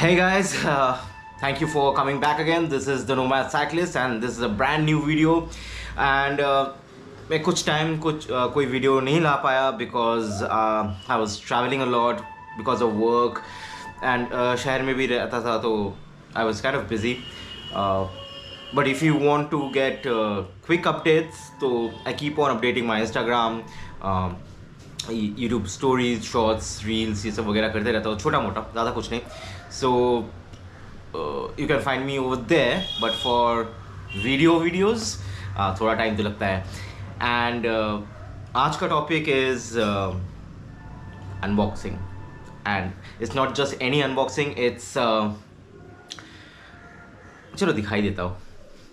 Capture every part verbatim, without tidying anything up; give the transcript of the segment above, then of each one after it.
Hey guys, uh, thank you for coming back again. This is the Nomad Cyclist and this is a brand new video. And uh, मैं कुछ time कुछ uh, कोई video नहीं ला पाया because uh, I was traveling a lot because of work and uh, शहर में भी रहता था तो I was kind of busy. Uh, but if you want to get uh, quick updates, so I keep on updating my Instagram, um, YouTube stories, shorts, reels, ये सब वगैरह करते रहता हूँ, छोटा मोटा, ज़्यादा कुछ नहीं. So uh, you can find me over there, but for video videos uh, थोड़ा टाइम तो लगता है. And uh, आज का topic is uh, unboxing, and it's not just any unboxing. It's uh, चलो दिखाई देता हूँ.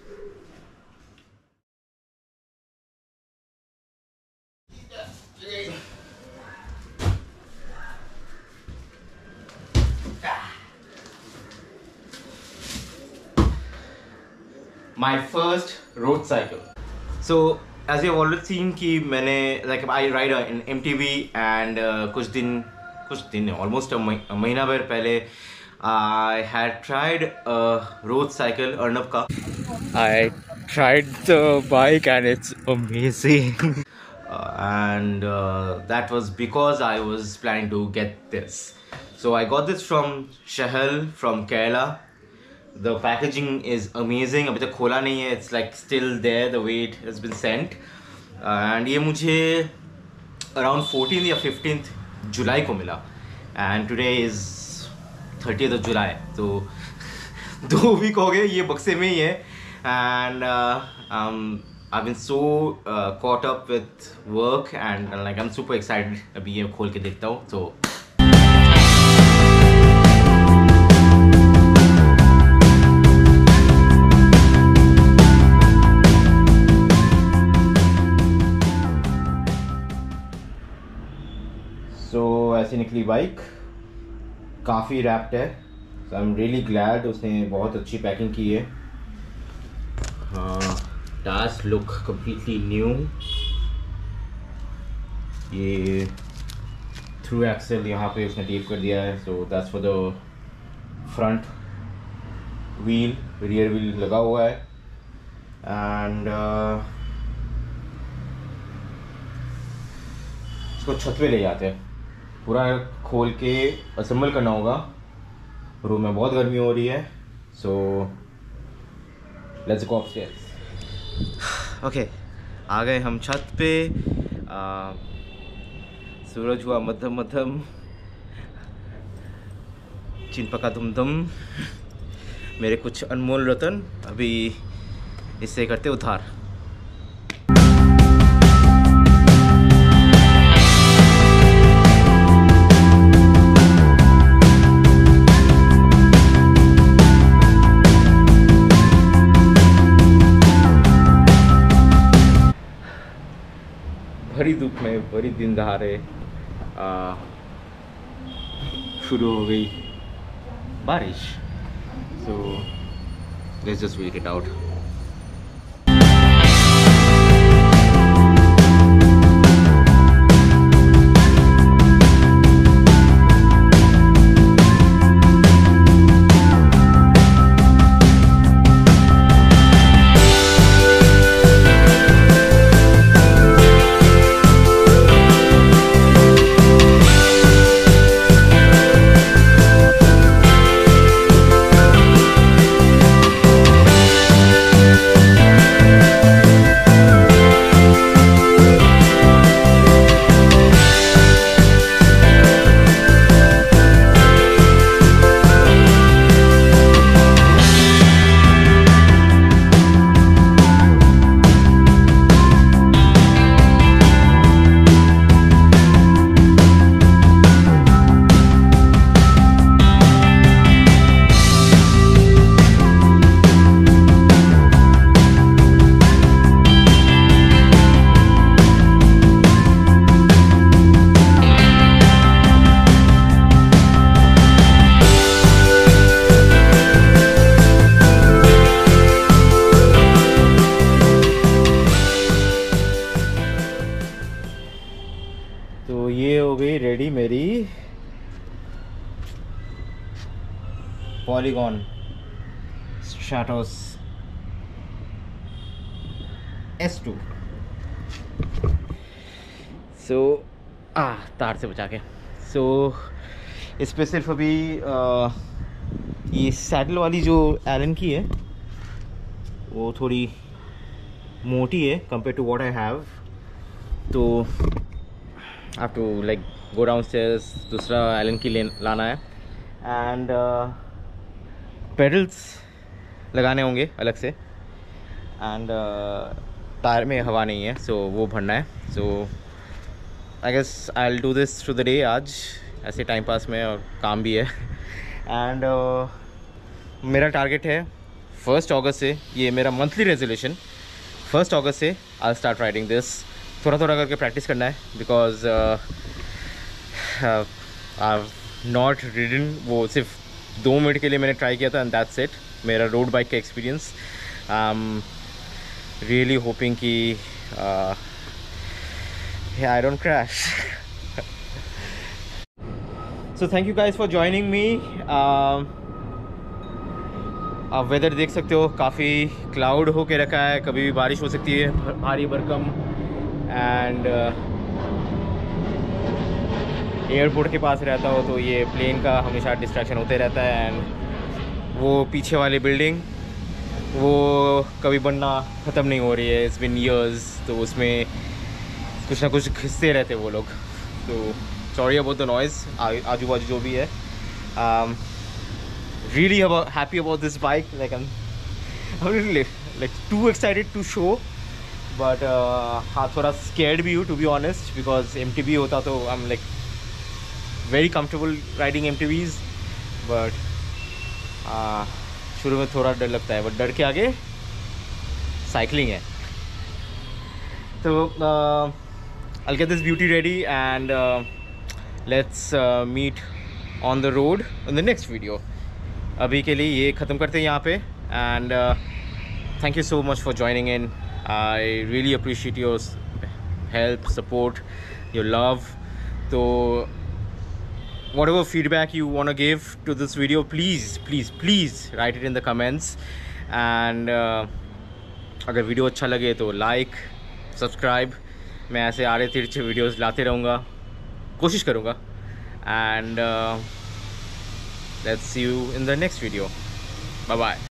My first road cycle. So as you have already seen कि मैंने like I ride in M T V and uh, कुछ दिन कुछ दिन almost a महीना भर पहले I had tried a road cycle Arnab का. I tried the bike and it's amazing. uh, and uh, that was because I was planning to get this. So I got this from Shahal from Kerala. The packaging is amazing. अभी तक खोला नहीं है. It's like still there the way it has been sent. uh, and ये मुझे around fourteenth या fifteenth जुलाई को मिला. And today is thirtieth of July. तो दो वीक हो गए ये बक्से में ही है. And uh, um, I've been so uh, caught up with work and uh, like I'm super excited. अभी ये खोल के देखता हूँ. So So ऐसे निकली बाइक. काफ़ी रैप्ड है. So I'm really glad उसने बहुत अच्छी पैकिंग की है. हाँ, टायर्स लुक completely new. ये थ्रू एक्सेल यहाँ पे उसने टेप कर दिया है. So that's for the front wheel. rear wheel लगा हुआ है. And uh, इसको छत पे ले जाते हैं. पूरा खोल के असेंबल करना होगा. रूम में बहुत गर्मी हो रही है. So let's go upstairs. Okay, आ गए हम छत पे. आ, सूरज हुआ मध्यम मध्यम. चिन पका दुम दुम. मेरे कुछ अनमोल रतन अभी इससे करते उधार. भरी धूप में भरी दिन दहाड़े शुरू हो गई बारिश. So let's just wait it out. Polygon Stratos S two. So आ तार से बचा के सो so, इस पर सिर्फ अभी आ, ये सैडल वाली जो एलन की है वो थोड़ी मोटी है compare to what I have, तो I have to like go downstairs, दूसरा एलन की ले लाना है एंड पेडल्स लगाने होंगे अलग से एंड टायर में हवा नहीं है सो so वो भरना है। So I guess I will do this through the day आज, ऐसे टाइम पास में और काम भी है एंड uh, मेरा टारगेट है फर्स्ट अगस्त से, ये मेरा मंथली रेजोल्यूशन, फर्स्ट अगस्त से आई स्टार्ट राइडिंग दिस। थोड़ा थोड़ा करके प्रैक्टिस करना है बिकॉज आई नॉट रिडन, वो सिर्फ दो मिनट के लिए मैंने ट्राई किया था एंड दैट्स इट, मेरा रोड बाइक का एक्सपीरियंस। रियली होपिंग कि I don't crash. So thank you guys for joining me. आप वेदर देख सकते हो, काफ़ी क्लाउड हो के रखा है, कभी भी बारिश हो सकती है, भारी भरकम एंड एयरपोर्ट के पास रहता हो तो ये प्लेन का हमेशा डिस्ट्रैक्शन होते रहता है एंड वो पीछे वाली बिल्डिंग वो कभी बनना ख़त्म नहीं हो रही है, इट्स बिन ईयर्स, तो उसमें कुछ ना कुछ घिसते रहते वो लोग। तो सॉरी अबाउट द नॉइज़, आजू बाजू जो भी है। Really happy about this bike, like I am like too excited to show, but हाँ थोड़ा स्केर्ड भी हूँ to be honest, because M T B होता तो I am like very comfortable riding M T Bs, but शुरू में थोड़ा डर लगता है, बट डर के आगे साइकिलिंग है। तो I'll get this beauty ready and uh, let's uh, meet on the road in the next video. अभी के लिए ये ख़त्म करते हैं यहाँ पे and uh, thank you so much for joining in. I really appreciate your help, support, your love. तो whatever feedback you want to give to this video, please please please write it in the comments and uh, अगर video अच्छा लगे तो like subscribe, मैं ऐसे आड़े तिरछे videos लाते रहूँगा, कोशिश करूँगा and let's see you in the next video, bye bye.